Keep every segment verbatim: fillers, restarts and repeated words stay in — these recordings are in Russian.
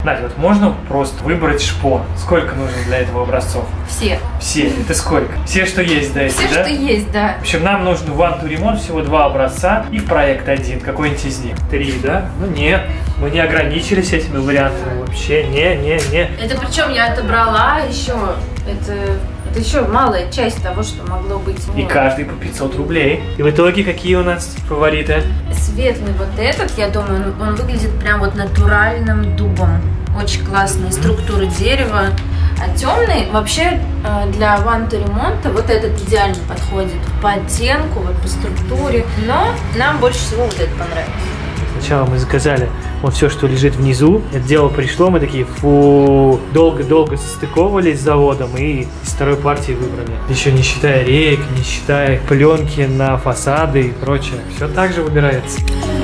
Надя, вот можно просто выбрать шпон? Сколько нужно для этого образцов? Все. Все? Это сколько? Все, что есть, да? Все, эти, да? что есть, да. В общем, нам нужно в One to Remont всего два образца и в проект один. Какой-нибудь из них? Три, да? Ну нет, мы не ограничились этими вариантами вообще. Не, не, не. Это причем я отобрала еще. Это, это еще малая часть того, что могло быть. И каждый по пятьсот рублей. И в итоге какие у нас фавориты? Светлый вот этот, я думаю, он, он выглядит прям вот натуральным дубом. Очень классная структура дерева. А темный вообще для One to Remont вот этот идеально подходит по оттенку, вот по структуре. Но нам больше всего вот этот понравился. Сначала мы заказали вот все, что лежит внизу. Это дело пришло, мы такие, фу, долго-долго состыковывались с заводом и из второй партии выбрали. Еще не считая рейк, не считая пленки на фасады и прочее. Все так же выбирается.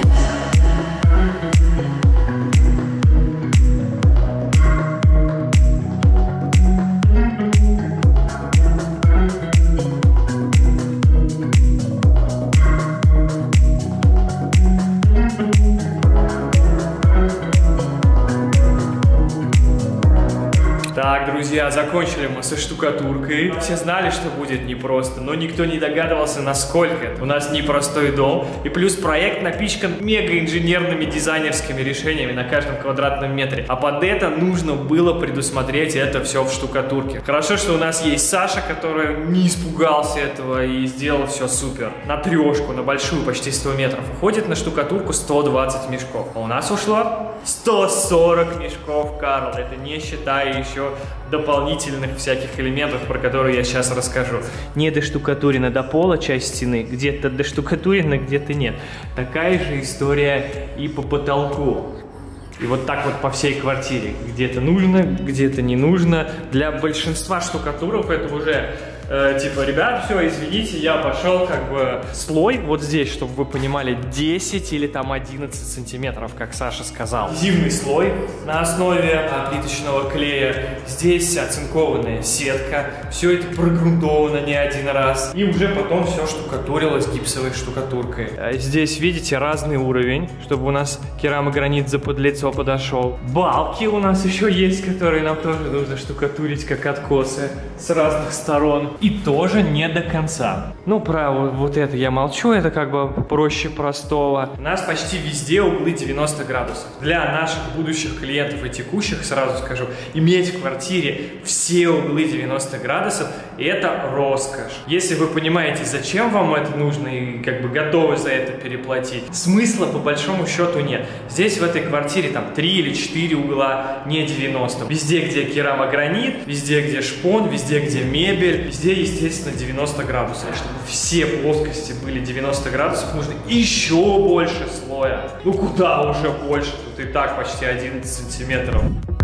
Так, друзья, закончили мы со штукатуркой. Все знали, что будет непросто, но никто не догадывался, насколько это. У нас непростой дом, и плюс проект напичкан мега-инженерными дизайнерскими решениями на каждом квадратном метре. А под это нужно было предусмотреть это все в штукатурке. Хорошо, что у нас есть Саша, который не испугался этого и сделал все супер. На трешку, на большую, почти сто метров. Уходит на штукатурку сто двадцать мешков. А у нас ушло сто сорок мешков, Карл. Это не считая еще дополнительных всяких элементов, про которые я сейчас расскажу. Не доштукатурена до пола часть стены, где-то доштукатурена, где-то нет. Такая же история и по потолку. И вот так вот по всей квартире. Где-то нужно, где-то не нужно. Для большинства штукатуров это уже э, типа, ребят, все, извините, я пошел как бы слой вот здесь, чтобы вы понимали, десять или там одиннадцать сантиметров, как Саша сказал. Зимний слой на основе а, плиточного клея. Здесь оцинкованная сетка. Все это прогрунтовано не один раз. И уже потом все штукатурилось гипсовой штукатуркой. А здесь, видите, разный уровень, чтобы у нас керамогранит за подлицо подошел. Балки у нас еще есть, которые нам тоже нужно штукатурить как откосы с разных сторон. И тоже не до конца. Ну, про вот, вот это я молчу, это как бы проще простого. У нас почти везде углы девяносто градусов. Для наших будущих клиентов и текущих, сразу скажу, иметь в квартире все углы девяносто градусов – это роскошь. Если вы понимаете, зачем вам это нужно и как бы готовы за это переплатить, смысла по большому счету нет. Здесь в этой квартире там три или четыре угла, не девяносто. Везде, где керамогранит, везде, где шпон, везде, где мебель, везде, естественно, девяносто градусов. И чтобы все плоскости были девяносто градусов, нужно еще больше слоя. Ну куда уже больше? Тут и так почти одиннадцать сантиметров.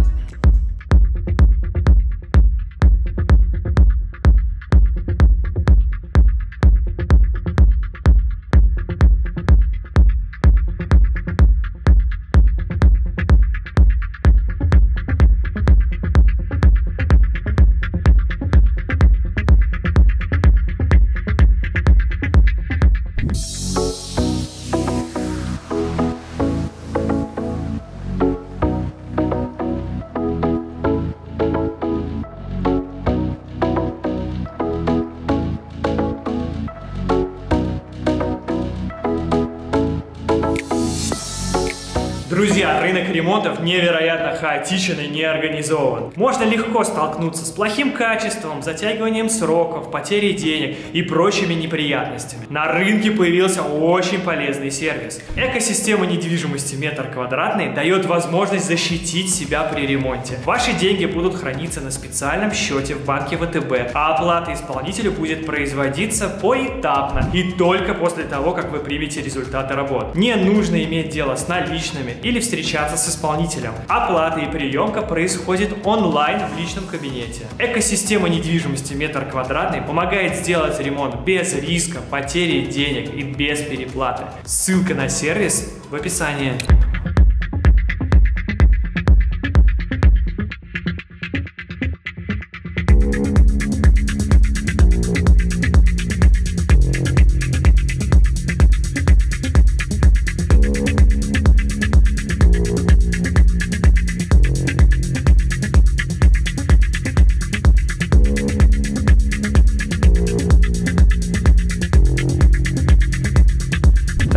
Друзья, рынок ремонтов невероятно хаотичен и неорганизован. Можно легко столкнуться с плохим качеством, затягиванием сроков, потерей денег и прочими неприятностями. На рынке появился очень полезный сервис. Экосистема недвижимости метр квадратный дает возможность защитить себя при ремонте. Ваши деньги будут храниться на специальном счете в банке вэ тэ бэ, а оплата исполнителю будет производиться поэтапно и только после того, как вы примете результаты работ. Не нужно иметь дело с наличными или встречаться с исполнителем. Оплата и приемка происходит онлайн в личном кабинете. Экосистема недвижимости метр квадратный помогает сделать ремонт без риска потери денег и без переплаты. Ссылка на сервис в описании.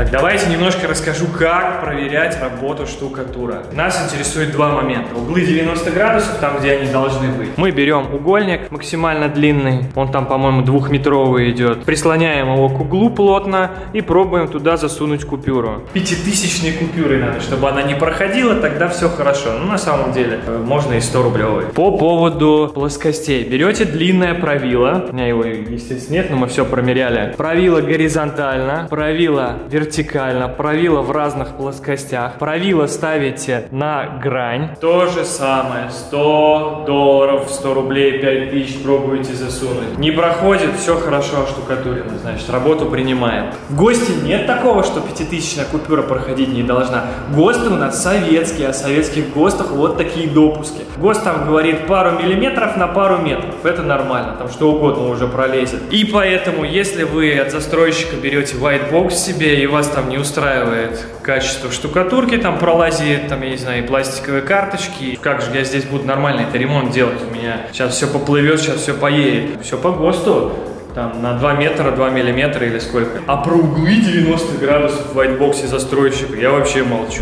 Так, давайте немножко расскажу, как проверять работу штукатура. Нас интересует два момента. Углы девяносто градусов, там, где они должны быть. Мы берем угольник максимально длинный, он там, по-моему, двухметровый идет. Прислоняем его к углу плотно и пробуем туда засунуть купюру. Пятитысячные купюры надо, чтобы она не проходила, тогда все хорошо. Ну, на самом деле, можно и сто рублевые. По поводу плоскостей. Берете длинное правило. У меня его, естественно, нет, но мы все промеряли. Правило горизонтально, правило вертикально, правило в разных плоскостях. Правило ставите на грань. То же самое. сто долларов, сто рублей, пять тысяч пробуете засунуть. Не проходит, все хорошо оштукатурено, значит, работу принимаем. В ГОСТе нет такого, что пятитысячная купюра проходить не должна. ГОСТы у нас советские, а в советских ГОСТах вот такие допуски. ГОСТ там говорит пару миллиметров на пару метров. Это нормально, там что угодно уже пролезет. И поэтому, если вы от застройщика берете white box себе и вас там не устраивает качество штукатурки, там пролазит, там, я не знаю, и пластиковые карточки, как же я здесь буду нормально это ремонт делать? У меня сейчас все поплывет, сейчас все поедет. Все по ГОСТу. Там на два метра, два миллиметра или сколько. А про углы девяносто градусов в white box застройщика я вообще молчу.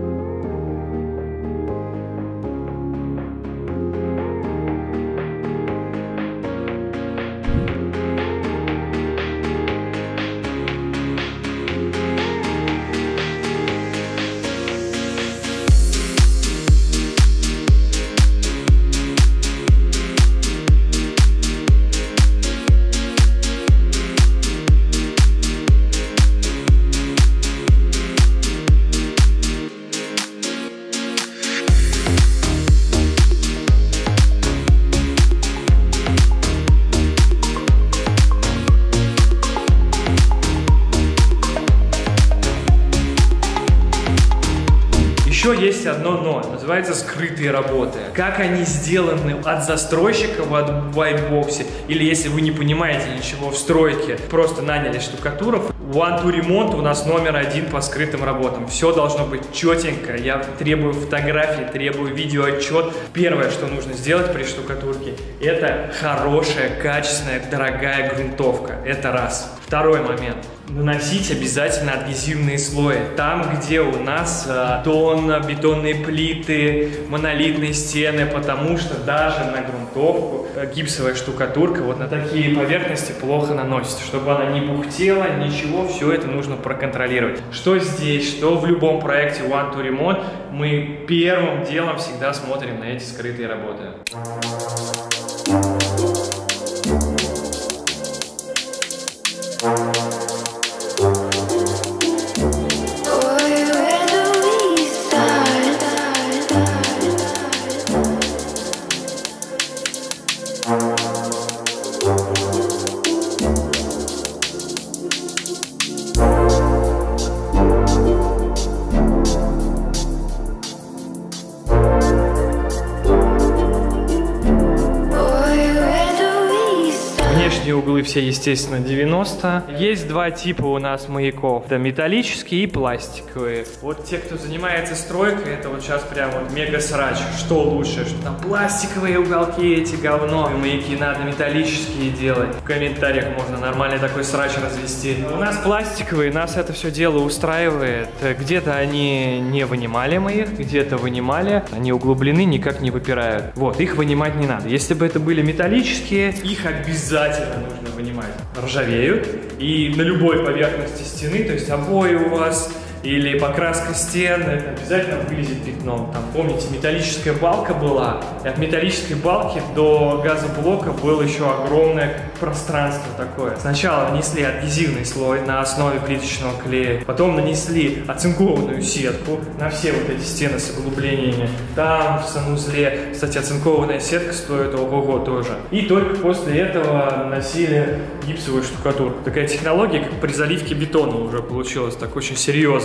Еще есть одно но, называется скрытые работы. Как они сделаны от застройщика в white box, или если вы не понимаете ничего в стройке, просто наняли штукатуров, One to Remont у нас номер один по скрытым работам. Все должно быть четенько. Я требую фотографии, требую видеоотчет. Первое, что нужно сделать при штукатурке, это хорошая, качественная, дорогая грунтовка. Это раз. Второй момент. Наносить обязательно адгезивные слои. Там, где у нас э, бетон, бетонные плиты, монолитные стены, потому что даже на грунтовку э, гипсовая штукатурка вот на такие поверхности плохо наносится. Чтобы она не бухтела, ничего, все это нужно проконтролировать. Что здесь, что в любом проекте One to Remont, мы первым делом всегда смотрим на эти скрытые работы. Внешние углы все, естественно, девяносто. Есть два типа у нас маяков. Это металлические и пластиковые. Вот те, кто занимается стройкой, это вот сейчас прям вот мега срач. Что лучше? Что там пластиковые уголки эти говно. И маяки надо металлические делать. В комментариях можно нормальный такой срач развести. У нас пластиковые, нас это все дело устраивает. Где-то они не вынимали мы их, где-то вынимали. Они углублены, никак не выпирают. Вот, их вынимать не надо. Если бы это были металлические, их обязательно нужно вынимать. Ржавеют, и на любой поверхности стены, то есть обои у вас или покраска стен, это обязательно вылезет пятном. Там, помните, металлическая балка была, и от металлической балки до газоблока было еще огромное пространство такое. Сначала нанесли адгезивный слой на основе плиточного клея, потом нанесли оцинкованную сетку на все вот эти стены с углублениями. Там, в санузле, кстати, оцинкованная сетка стоит ого-го тоже. И только после этого наносили гипсовую штукатурку. Такая технология, как при заливке бетона уже получилась, так очень серьезно.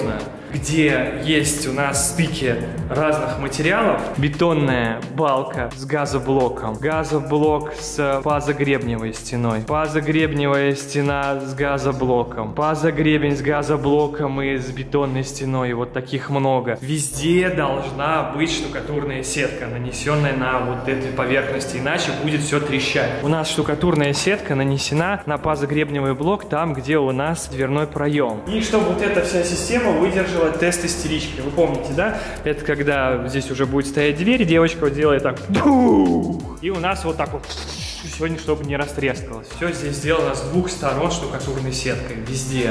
серьезно, где есть у нас стыки разных материалов. Бетонная балка с газоблоком, газоблок с пазогребневой стеной, пазогребневая стена с газоблоком, пазогребень с газоблоком и с бетонной стеной. Вот таких много. Везде должна быть штукатурная сетка, нанесенная на вот этой поверхности, иначе будет все трещать. У нас штукатурная сетка нанесена на пазогребневый блок там, где у нас дверной проем. И чтобы вот эта вся система выдержала тест истерички. Вы помните, да? Это когда здесь уже будет стоять дверь, девочка вот делает так. И у нас вот так вот. Сегодня, чтобы не растрескалось. Все здесь сделано с двух сторон штукатурной сеткой. Везде.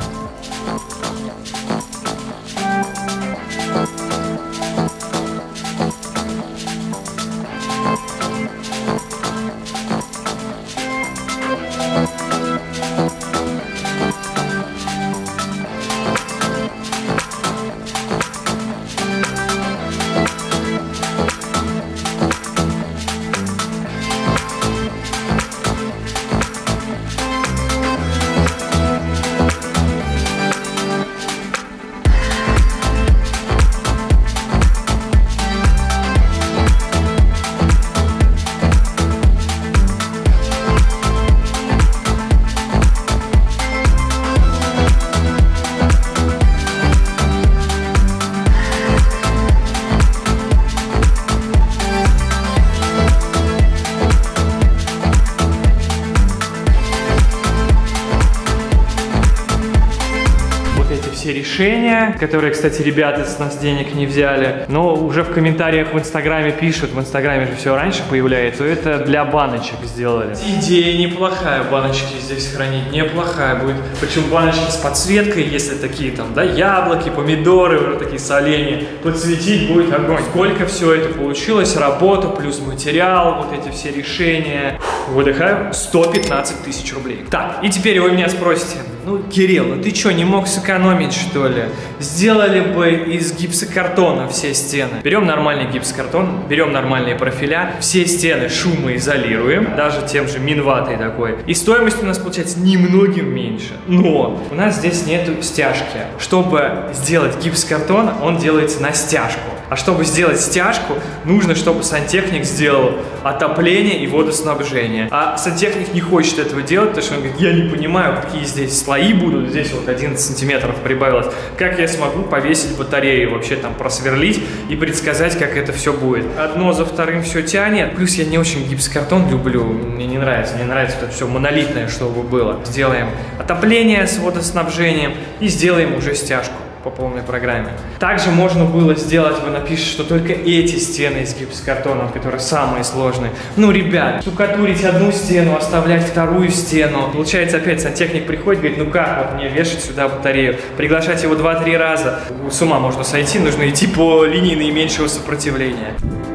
Решения, которые, кстати, ребята с нас денег не взяли, но уже в комментариях в Инстаграме пишут, в Инстаграме же все раньше появляется, это для баночек сделали. Идея неплохая, баночки здесь хранить, неплохая будет. Причем баночки с подсветкой, если такие там, да, яблоки, помидоры, уже такие соленья, подсветить будет огонь. Сколько все это получилось, работа плюс материал, вот эти все решения. Выдыхаю, сто пятнадцать тысяч рублей. Так, и теперь вы меня спросите, ну, Кирилл, ну ты что, не мог сэкономить, что ли? Сделали бы из гипсокартона все стены. Берем нормальный гипсокартон, берем нормальные профиля, все стены шумоизолируем, даже тем же минватой такой. И стоимость у нас получается немногим меньше. Но у нас здесь нету стяжки. Чтобы сделать гипсокартон, он делается на стяжку. А чтобы сделать стяжку, нужно, чтобы сантехник сделал отопление и водоснабжение. А сантехник не хочет этого делать, потому что он говорит, я не понимаю, какие здесь слои будут. Здесь вот одиннадцать сантиметров прибавилось. Как я смогу повесить батарею, вообще там просверлить и предсказать, как это все будет. Одно за вторым все тянет. Плюс я не очень гипсокартон люблю. Мне не нравится. Мне нравится это все монолитное, чтобы было. Сделаем отопление с водоснабжением и сделаем уже стяжку по полной программе. Также можно было сделать, вы напишите, что только эти стены из гипсокартона, которые самые сложные. Ну, ребят, штукатурить одну стену, оставлять вторую стену. Получается, опять сантехник приходит, говорит, ну как вот мне вешать сюда батарею? Приглашать его два-три раза. С ума можно сойти, нужно идти по линии наименьшего сопротивления.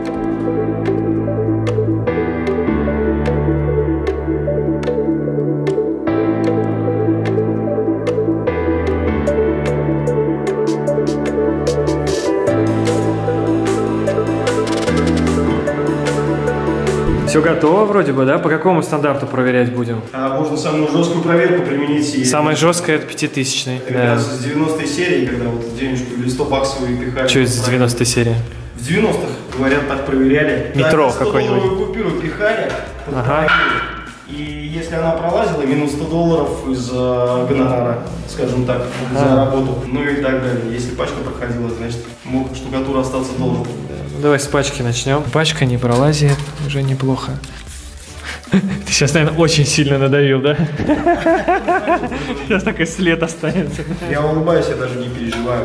Все готово вроде бы, да? По какому стандарту проверять будем? А можно самую жесткую проверку применить. Самая жесткая это пятитысячный. Как да. раз с девяностой серии, когда вот денежку или сто баксов пихали. Что это за девяностая серия? В девяностых, говорят, так проверяли. Метро какой-нибудь. сто долларовую купюру пихали, ага. И если она пролазила, минус сто долларов из э, гонорара, скажем так, ага. за работу. Ну и так далее. Если пачка проходила, значит, мог штукатура остаться должен. Давай с пачки начнем. Пачка не пролазит, уже неплохо. Ты сейчас, наверное, очень сильно надавил, да? Сейчас такой след останется. Я улыбаюсь, я даже не переживаю.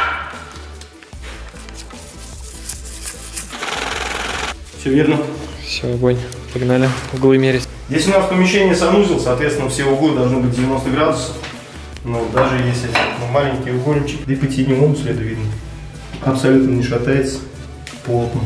Все верно? Все, огонь. Погнали. Углы мерить. Здесь у нас помещение санузел, соответственно, все углы должны быть девяносто градусов. Но даже если ну, маленький угольничек, да и по теневому следу видно. Абсолютно не шатается. Плотно.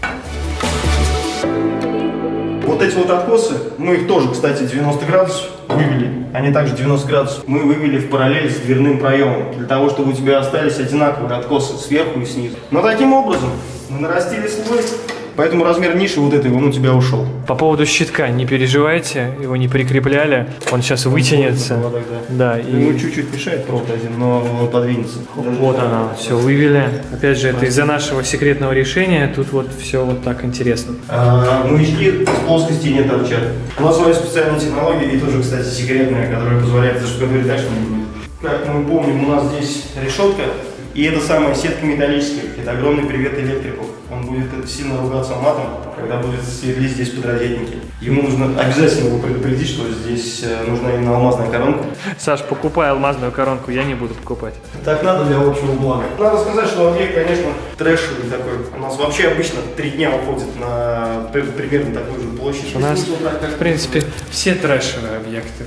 Вот эти вот откосы, мы их тоже, кстати, девяносто градусов вывели. Они также девяносто градусов. Мы вывели в параллель с дверным проемом. Для того, чтобы у тебя остались одинаковые откосы сверху и снизу. Но таким образом мы нарастили слой Поэтому размер ниши вот этой, он у тебя ушел. По поводу щитка, не переживайте, его не прикрепляли, он сейчас вытянется. Проводок, да. Да, ему и... чуть-чуть мешает провод один, но он подвинется. Вот она, все вывели. Опять же, это из-за нашего секретного решения, тут вот все вот так интересно. А, маячки с плоскости не торчат. У нас своя специальная технология, и тоже, кстати, секретная, которая позволяет заштукатурить так, что не будет. Как мы помним, у нас здесь решетка, и это самая сетка металлическая. Это огромный привет электрику. Он будет сильно ругаться матом, когда будет сверлить здесь подрозетники. Ему нужно обязательно его предупредить, что здесь нужна именно алмазная коронка. Саш, покупай алмазную коронку, я не буду покупать. Так надо для общего блага. Надо сказать, что объект, конечно, трэшевый такой. У нас вообще обычно три дня уходит на примерно такую же площадь. У нас, в принципе, все трэшевые объекты.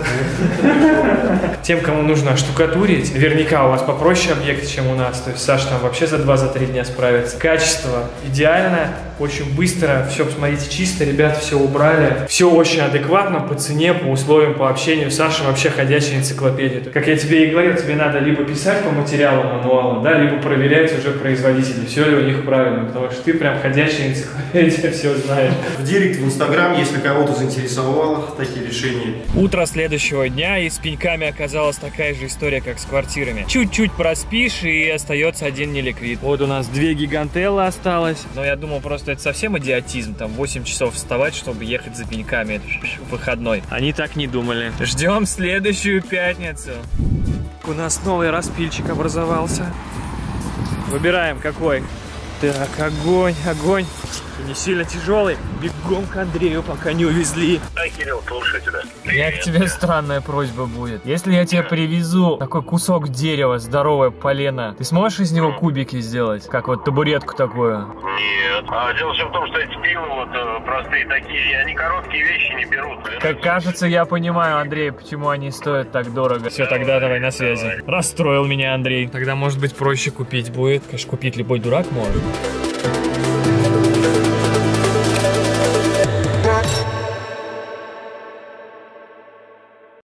Тем, кому нужно штукатурить, наверняка у вас попроще объекты, чем у нас. То есть Саша там вообще за два-три дня справится. Качество идеально, очень быстро, все, посмотрите, чисто, ребята все убрали. Все очень адекватно по цене, по условиям, по общению. Саша вообще ходячая энциклопедия. Как я тебе и говорил, тебе надо либо писать по материалу мануала, да, либо проверять уже производителей, все ли у них правильно, потому что ты прям ходячая энциклопедия, все знаешь. В директ, в Инстаграм, если кого-то заинтересовало такие решения. Утро следующего дня, и с пеньками оказалась такая же история, как с квартирами. Чуть-чуть проспишь, и остается один неликвид. Вот у нас две гигантеллы осталось. Но я думал, просто это совсем идиотизм, там восемь часов вставать, чтобы ехать за пеньками. Это выходной. Они так не думали. Ждем следующую пятницу. У нас новый распильчик образовался. Выбираем какой. Так, огонь, огонь. Не сильно тяжелый. Бегом к Андрею, пока не увезли. Да, Кирилл, слушай тебя. У меня к тебе странная просьба будет. Если я тебе привезу такой кусок дерева, здоровое полено, ты сможешь из него кубики сделать? Как вот табуретку такую? Нет. А дело все в том, что эти пилы вот э, простые такие, они короткие вещи не берут. Как кажется, я понимаю, Андрей, почему они стоят так дорого. Все, тогда давай на связи. Расстроил меня Андрей. Тогда, может быть, проще купить будет. Конечно, купить любой дурак может.